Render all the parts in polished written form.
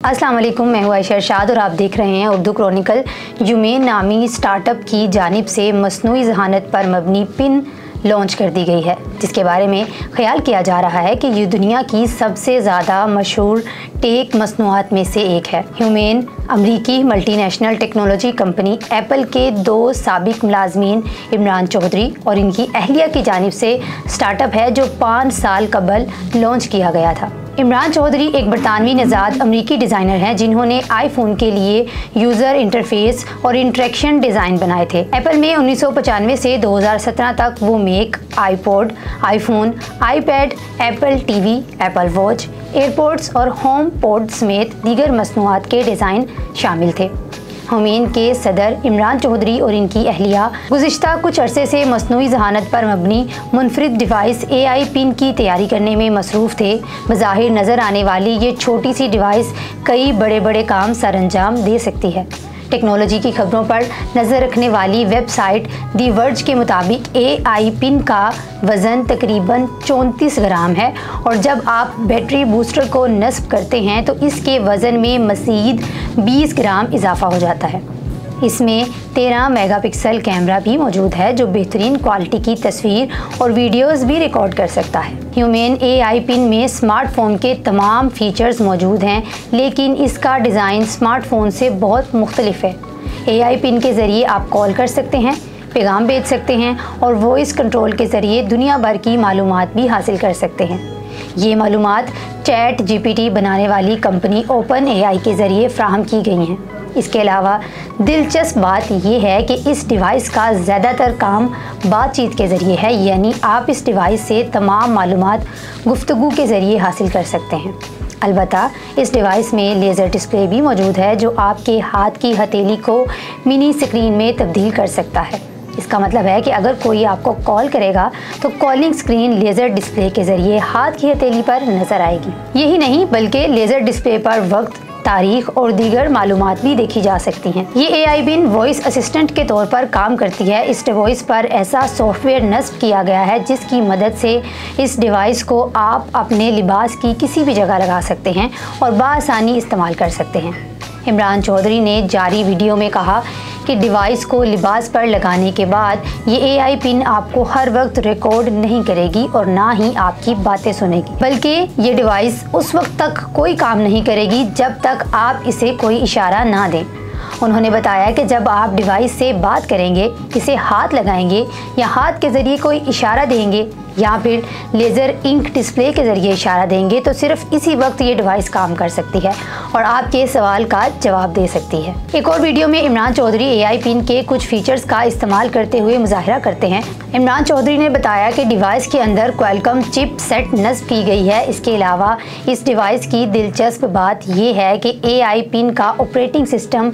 अस्सलाम वालेकुम, मैं हूँ आयशा अरशाद और आप देख रहे हैं उर्दू क्रॉनिकल। ह्यूमेन नामी स्टार्टअप की जानिब से मसनूई ज़हानत पर मबनी पिन लॉन्च कर दी गई है, जिसके बारे में ख्याल किया जा रहा है कि ये दुनिया की सबसे ज़्यादा मशहूर टेक मसनूआत में से एक है। ह्यूमेन अमरीकी मल्टीनेशनल टेक्नोलॉजी कंपनी एप्पल के 2 साबिक मुलाजमीन इमरान चौधरी और इनकी अहलिया की जानिब से स्टार्टअप है जो 5 साल कबल लॉन्च किया गया था। इमरान चौधरी एक बरतानवी नज़ाद अमरीकी डिज़ाइनर हैं जिन्होंने आईफोन के लिए यूज़र इंटरफेस और इंटरेक्शन डिज़ाइन बनाए थे। एप्पल में 1995 से 2017 तक वो Mac, iPod, iPhone, iPad, Apple TV, Apple Watch, AirPods और होम पॉड समेत दीगर मसनूआत के डिज़ाइन शामिल थे। ह्यूमेन के सदर इमरान चौधरी और इनकी अहलिया गुज़िश्ता कुछ अरसे से मसनूई ज़हानत पर मबनी मुनफरिद डिवाइस AI पिन की तैयारी करने में मसरूफ़ थे। बज़ाहिर नज़र आने वाली ये छोटी सी डिवाइस कई बड़े बड़े काम सरअंजाम दे सकती है। टेक्नोलॉजी की खबरों पर नज़र रखने वाली वेबसाइट दी वर्ज के मुताबिक AI पिन का वज़न तकरीबन 34 ग्राम है और जब आप बैटरी बूस्टर को नस्ब करते हैं तो इसके वज़न में मज़ीद 20 ग्राम इजाफा हो जाता है। इसमें 13 मेगापिक्सल कैमरा भी मौजूद है जो बेहतरीन क्वालिटी की तस्वीर और वीडियोस भी रिकॉर्ड कर सकता है। ह्यूमेन AI पिन में स्मार्टफोन के तमाम फीचर्स मौजूद हैं, लेकिन इसका डिज़ाइन स्मार्टफोन से बहुत मुख्तलिफ है। AI पिन के ज़रिए आप कॉल कर सकते हैं, पैगाम भेज सकते हैं और वॉइस कंट्रोल के ज़रिए दुनिया भर की मालूमात भी हासिल कर सकते हैं। ये मालूमात ChatGPT बनाने वाली कंपनी OpenAI के ज़रिए फ्राहम की गई हैं। इसके अलावा दिलचस्प बात यह है कि इस डिवाइस का ज़्यादातर काम बातचीत के ज़रिए है, यानी आप इस डिवाइस से तमाम मालूमात गुफ्तगू के ज़रिए हासिल कर सकते हैं। अलबत्ता इस डिवाइस में लेज़र डिस्प्ले भी मौजूद है जो आपके हाथ की हथेली को मिनी स्क्रीन में तब्दील कर सकता है। इसका मतलब है कि अगर कोई आपको कॉल करेगा तो कॉलिंग स्क्रीन लेज़र डिस्प्ले के ज़रिए हाथ की हथेली पर नज़र आएगी। यही नहीं बल्कि लेज़र डिस्प्ले पर वक्त, तारीख और दीगर मालूमात भी देखी जा सकती हैं। ये AI पिन वॉइस असिस्टेंट के तौर पर काम करती है। इस डिवाइस पर ऐसा सॉफ्टवेयर नस्ब किया गया है जिसकी मदद से इस डिवाइस को आप अपने लिबास की किसी भी जगह लगा सकते हैं और बाआसानी इस्तेमाल कर सकते हैं। इमरान चौधरी ने जारी वीडियो में कहा कि डिवाइस को लिबास पर लगाने के बाद ये AI पिन आपको हर वक्त रिकॉर्ड नहीं करेगी और ना ही आपकी बातें सुनेगी, बल्कि ये डिवाइस उस वक्त तक कोई काम नहीं करेगी जब तक आप इसे कोई इशारा ना दें। उन्होंने बताया कि जब आप डिवाइस से बात करेंगे, इसे हाथ लगाएंगे या हाथ के ज़रिए कोई इशारा देंगे या फिर लेज़र इंक डिस्प्ले के ज़रिए इशारा देंगे तो सिर्फ इसी वक्त ये डिवाइस काम कर सकती है और आपके सवाल का जवाब दे सकती है। एक और वीडियो में इमरान चौधरी AI पिन के कुछ फीचर्स का इस्तेमाल करते हुए मुजाहरा करते हैं। इमरान चौधरी ने बताया कि डिवाइस के अंदर क्वालकॉम चिप सेट नस्ब की गई है। इसके अलावा इस डिवाइस की दिलचस्प बात यह है कि AI पिन का operating system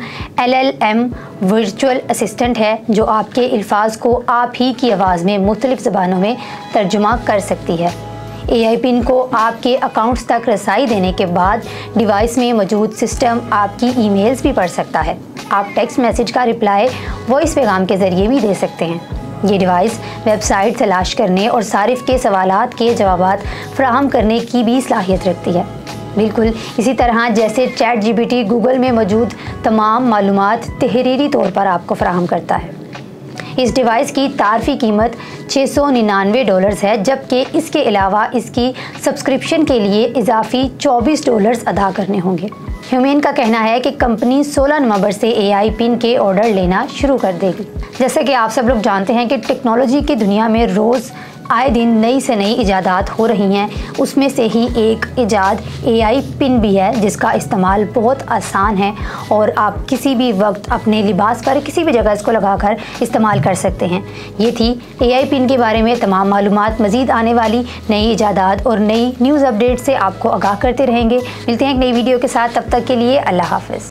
LLM virtual assistant है जो आपके अल्फाज को आप ही की आवाज़ में मुख्तलिफ ज़बानों में तर्जुमा कर सकती है। AI पिन को आपके अकाउंट्स तक रसाई देने के बाद डिवाइस में मौजूद सिस्टम आपकी ईमेल्स भी पढ़ सकता है। आप टेक्स्ट मैसेज का रिप्लाई वॉइस पैगाम के ज़रिए भी दे सकते हैं। ये डिवाइस वेबसाइट तलाश करने और सारिफ के सवालात के जवाबात फ्राहम करने की भी सलाहियत रखती है, बिल्कुल इसी तरह जैसे ChatGPT गूगल में मौजूद तमाम मालूमात तहरीरी तौर पर आपको फ्राहम करता है। इस डिवाइस की तारफ़ी कीमत $699 है, जबकि इसके अलावा इसकी सब्सक्रिप्शन के लिए इजाफी $24 अदा करने होंगे। ह्यूमेन का कहना है कि कंपनी 16 नवंबर से AI पिन के ऑर्डर लेना शुरू कर देगी। जैसे कि आप सब लोग जानते हैं कि टेक्नोलॉजी की दुनिया में रोज़ आए दिन नई से नई इजादात हो रही हैं, उसमें से ही एक इजाद AI पिन भी है जिसका इस्तेमाल बहुत आसान है और आप किसी भी वक्त अपने लिबास पर किसी भी जगह इसको लगाकर इस्तेमाल कर सकते हैं। ये थी AI पिन के बारे में तमाम मालूमात। मज़ीद आने वाली नई इजादात और नई न्यूज़ अपडेट से आपको आगाह करते रहेंगे। मिलते हैं एक नई वीडियो के साथ, तब तक के लिए अल्लाह हाफ़िज़।